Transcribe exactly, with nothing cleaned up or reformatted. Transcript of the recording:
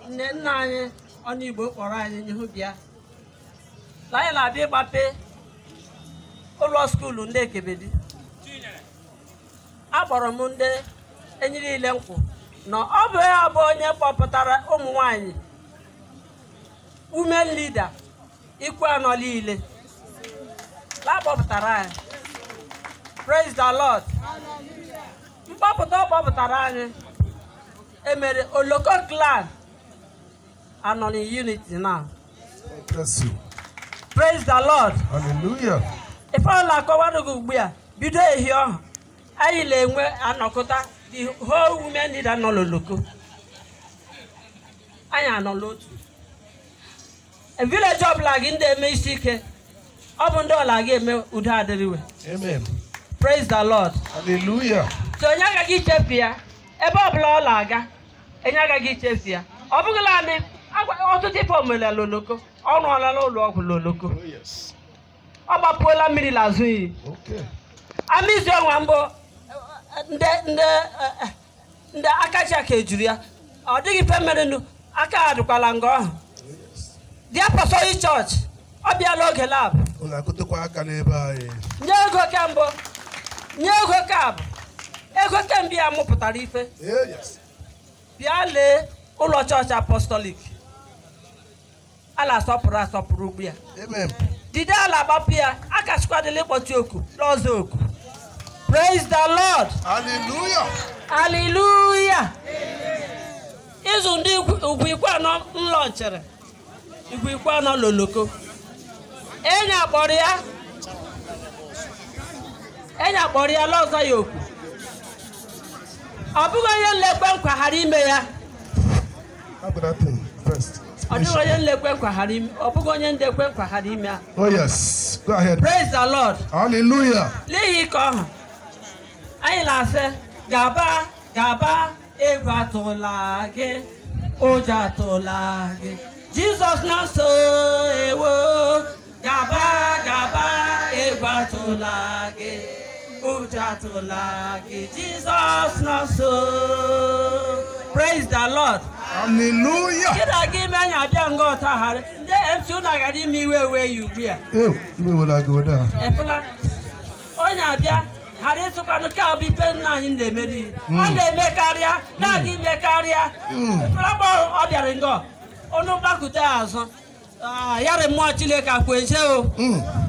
nna anyị Onuigbo kpọrọ anyị n'ihu bịa na anyị na-abịa ịgbape ụlọ skuulu ndị Ekebedi. Akpọrọ m ndị enyi niile nkwụ na ọ bụ ya bụ onye kpọpụtara ụmụ nwanyị women leader Ikwuano niile la kpọpụtara anyị. Praise the Lord. Mkpọpụta ọ kpọpụtara anyị emere Oloko clan anọ in unity now. Bless you. Praise the Lord. Hallelujah. If all la kọwara gị ugbu a bido ehi ọhụ anyị na-enwe anọkọta the whole women leader nọ n'Oloko. Anyị anọ n'otu. A village ọbụla gị ndị eme isi ike ọ bụ ndị ọla gị eme udo adịrịwe. Amen. Praise the Lord. Hallelujah. So onye agaghị ichefu ya ebe ọbụla ọ na-aga onye agaghị ichefu ya. Ọ bụghịla anyị ọtụtụ ife omelala n'Oloko ọ rụọla n'ụlọ ọgwụ n'Oloko. Ọ gbapụola mmiri n'azụ iyi. Amizi ọnwa mbụ ndị ndị ndị aka ji aka ejuru ya ọ dịghị ife merenụ aka ha dịkwala nga ọhụ. The Apostolic Church ọ bịala oge lab nye ego kembụ nye ego kabụ ego kemgbe ya mụpụtara ife bịa lee ụlọ chọọchị apostolic ala asọpụrụ asọpụrụ ugbu ya dide ala agbapụ ya aka chịkwadịla ịkpọchi oku n'ọzọ oku. Praise the Lord. Hallelujah. Hallelujah. Izu ndị Ugwu Ikwuano nlọnchere Ugwu Ikwuano n'Oloko enyi akpọrọ ya enyi akpọrọ ya lọzọ ya okwu ọ bụghị onye nlekwe nkwa ghara ime ya ọ dịghị onye nlekwe nkwa ghara ime ọ bụghị onye ndekwe nkwa ghara ime ya. Oh yes, go ahead. Praise the Lord. Hallelujah. N'ihi ka ọhụ anyị na-asị gaba gaba egwu atụla gị ụjọ atụla gị Jizọs na nso ewo gaba gaba egwu atụla gị ụjọ atụla gị Jizọs na nso. Praise the Lord. Hallelujah. Kịda gị ime anya abịa nga ọta ghara ndị M C ụna gara ime iwe ewe ya ugbu a. Efela onye abịa ghara ịtụkwanụ ka ọ bụ ife nna anyị na-emeri ọ na-eme karịa na-aga ime karịa. Efela gba ọ bịara nga ọnụ mgbakọta azụ yara mmụọ Chineke akwenche o